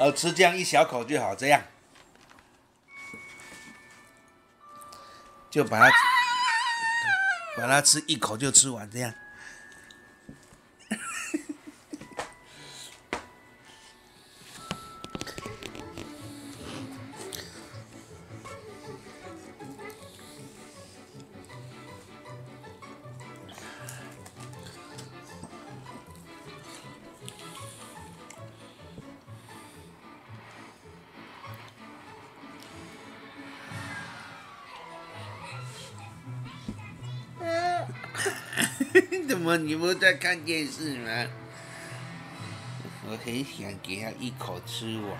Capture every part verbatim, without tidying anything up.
呃，吃这样一小口就好，这样就把它把它吃一口就吃完，这样。怎么你不在看电视吗？我很想给他一口吃完。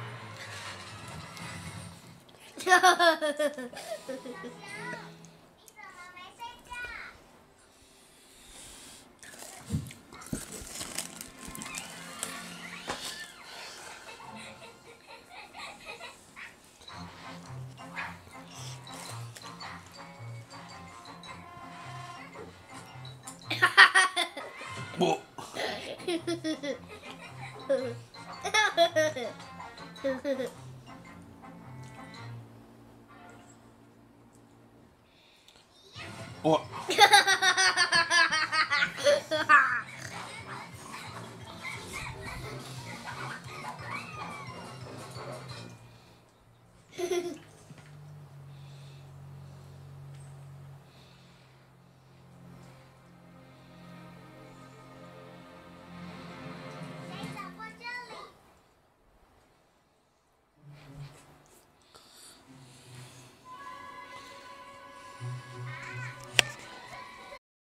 不。我。